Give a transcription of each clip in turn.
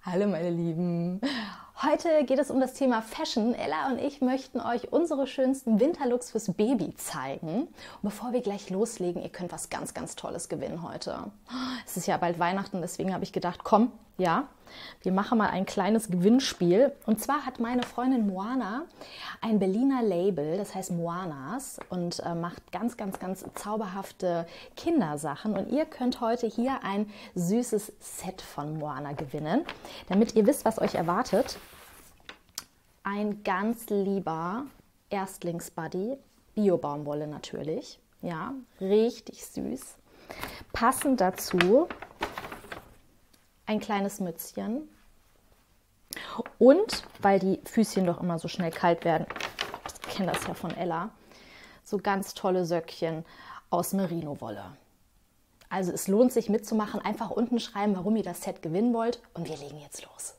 Hallo meine Lieben, heute geht es um das Thema Fashion. Ella und ich möchten euch unsere schönsten Winterlooks fürs Baby zeigen. Und bevor wir gleich loslegen, ihr könnt was ganz, ganz Tolles gewinnen heute. Es ist ja bald Weihnachten, deswegen habe ich gedacht, komm, ja, wir machen mal ein kleines Gewinnspiel. Und zwar hat meine Freundin Moana ein Berliner Label, das heißt Moanas, und macht ganz, ganz, ganz zauberhafte Kindersachen. Und ihr könnt heute hier ein süßes Set von Moana gewinnen, damit ihr wisst, was euch erwartet. Ein ganz lieber Erstlingsbuddy, Bio-Baumwolle natürlich, ja, richtig süß. Passend dazu ein kleines Mützchen und, weil die Füßchen doch immer so schnell kalt werden, ich kenne das ja von Ella, so ganz tolle Söckchen aus Merino-Wolle. Also es lohnt sich mitzumachen, einfach unten schreiben, warum ihr das Set gewinnen wollt und wir legen jetzt los.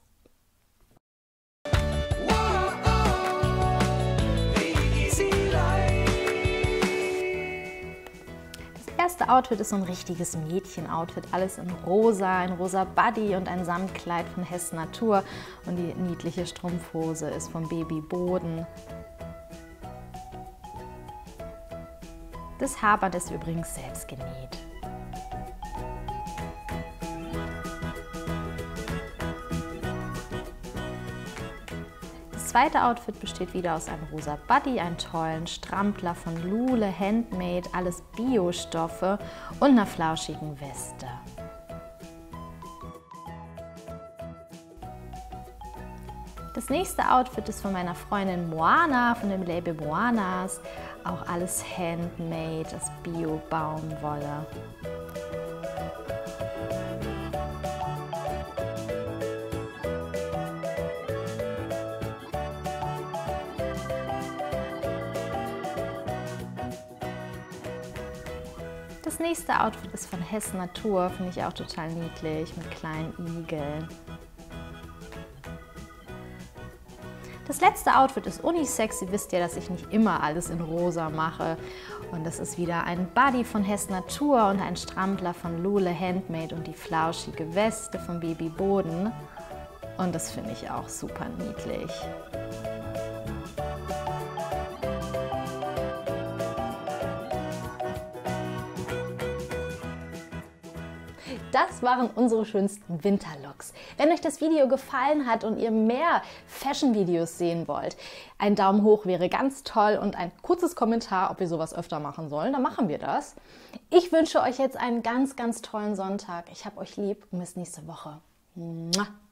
Das erste Outfit ist so ein richtiges Mädchen-Outfit, alles in rosa, ein rosa Buddy und ein Samtkleid von Hess Natur und die niedliche Strumpfhose ist vom Baby Boden. Das Haarband ist übrigens selbst genäht. Das zweite Outfit besteht wieder aus einem rosa Buddy, einem tollen Strampler von Lule, Handmade, alles Biostoffe und einer flauschigen Weste. Das nächste Outfit ist von meiner Freundin Moana, von dem Label Moanas, auch alles Handmade, das Bio-Baumwolle. Das nächste Outfit ist von Hess Natur, finde ich auch total niedlich, mit kleinen Igeln. Das letzte Outfit ist Unisex. Ihr wisst ja, dass ich nicht immer alles in rosa mache. Und das ist wieder ein Buddy von Hess Natur und ein Strampler von Lule Handmade und die flauschige Weste von Baby Boden. Und das finde ich auch super niedlich. Das waren unsere schönsten Winterlooks. Wenn euch das Video gefallen hat und ihr mehr Fashion-Videos sehen wollt, ein Daumen hoch wäre ganz toll und ein kurzes Kommentar, ob wir sowas öfter machen sollen, dann machen wir das. Ich wünsche euch jetzt einen ganz, ganz tollen Sonntag. Ich hab euch lieb und bis nächste Woche. Mua.